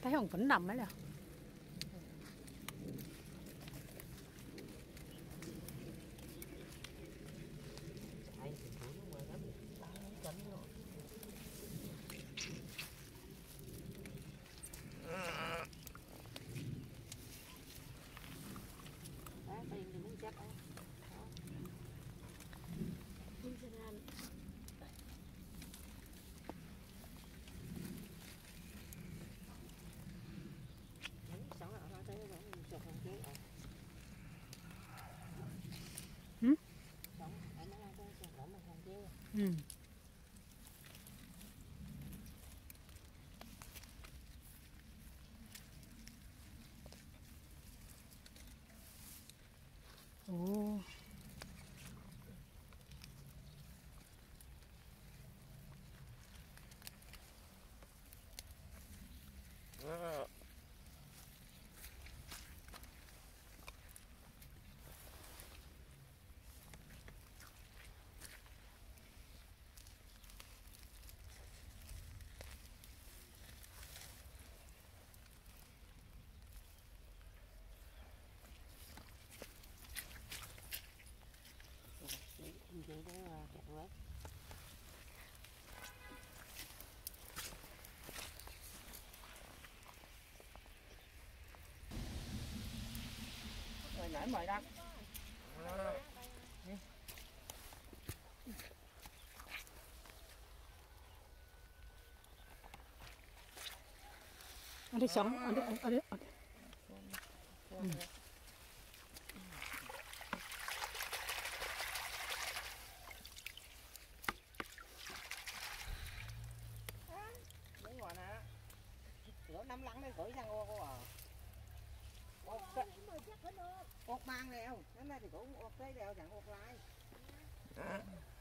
thấy không vẫn nằm ấy là ồ. Nãy mời đăng ở đây sống ở đây mấy ngọn hả lỗ nắm lắng đấy gửi sang ô à ột mang đèo, cái này thì cũng ột cái đèo chẳng ột lại.